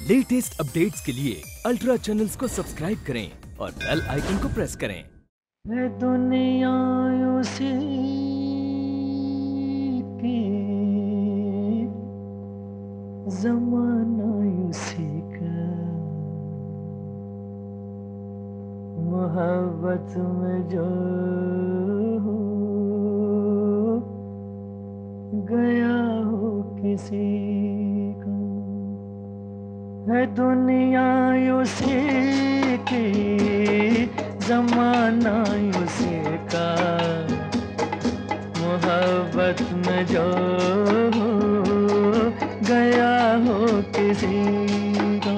Latest updates के लिए ultra channels को सब्सक्राइब करें और बेल आइकन को प्रेस करें। दुनिया उसी की, ज़माना उसी का, मोहब्बत में जो गया हो किसी का, है दुनिया उसी की, ज़माना उसी का, मोहब्बत में जो गया हो किसी का।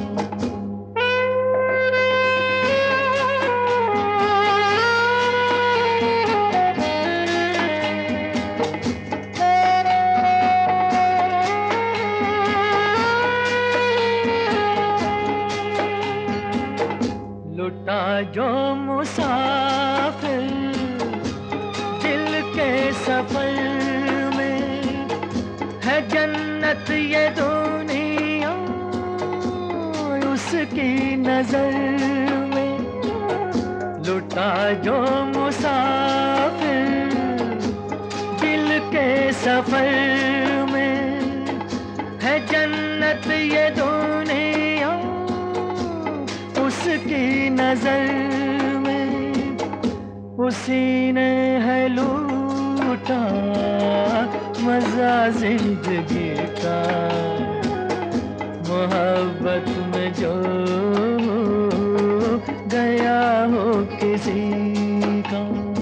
लुटा जो मुसाफिर दिल के सफर में, है जन्नत ये दुनिया उसकी नजर में। लुटा जो मुसाफिर दिल के सफर में, है जन्नत ये दुनिया उसकी नजर में। उसी ने है लूटा मजा जिंदगी का, मोहब्बत में जो गया हो किसी का।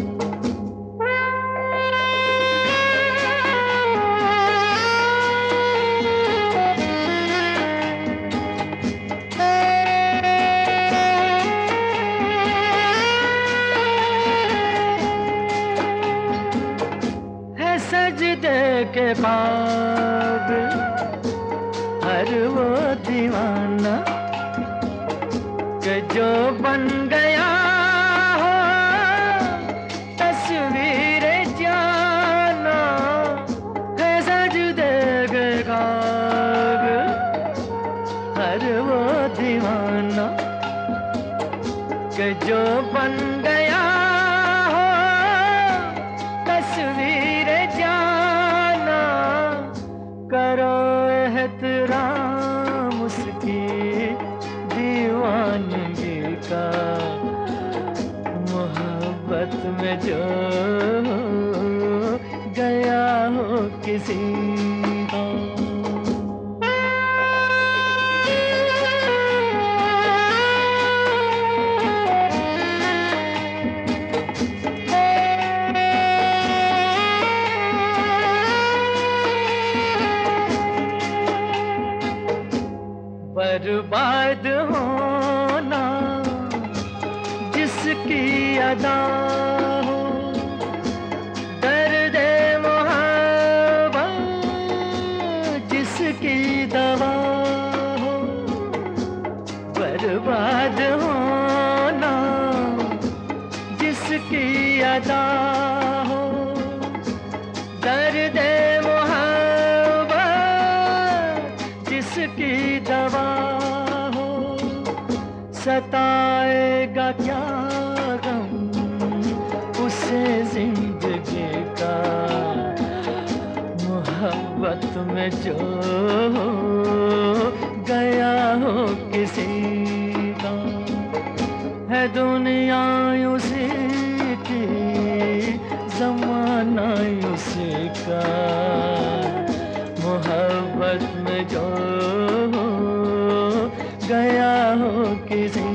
सजदे के काबिल हर वो दीवाना कि जो बन गया हो तस्वीर जाना। है सजदे के काबिल हर वो दीवाना कि जो बन गया हो तस्वीर जाना। करो एहतराम उसकी दीवानगी का, मोहब्बत में जो गया हो किसी का। बर्बाद होना जिसकी अदा हो, दर्द मोहब्बत जिसकी दवा हो। बर्बाद होना जिसकी अदा हो, दर्द मोहब्बत जिसकी दवा हो। सताएगा क्या गम उसे जिंदगी का, मोहब्बत में जो गया हो किसी का। है दुनिया उसी की, ज़माना उसी का, मोहब्बत में जो गया हो किसी